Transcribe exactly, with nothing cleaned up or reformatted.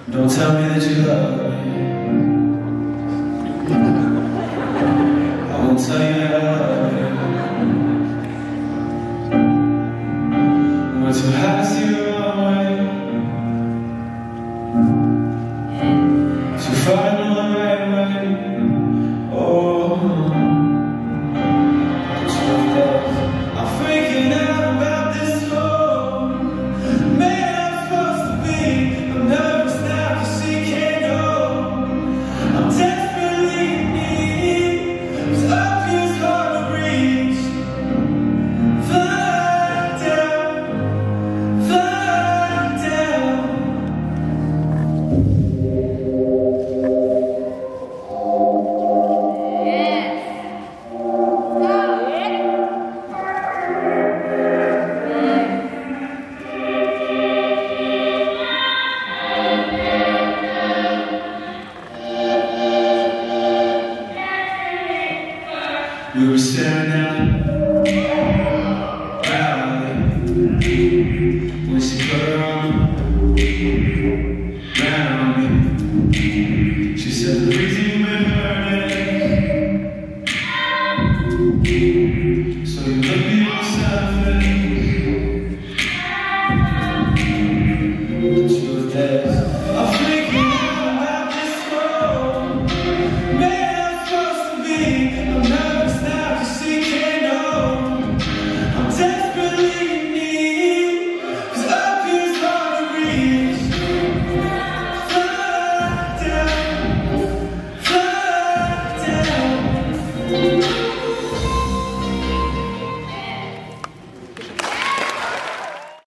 Don't tell me that you love me. I won't tell you that I love you. We're too high to see the wrong way, too far to know the right way. Oh, I'm freaking out about this hole. Man, I'm supposed to be. I'm nervous now 'cause she can't go. I'm desperately in need. It's up here's hard to reach. Fly down, fly down. We were staring down the valley when she put her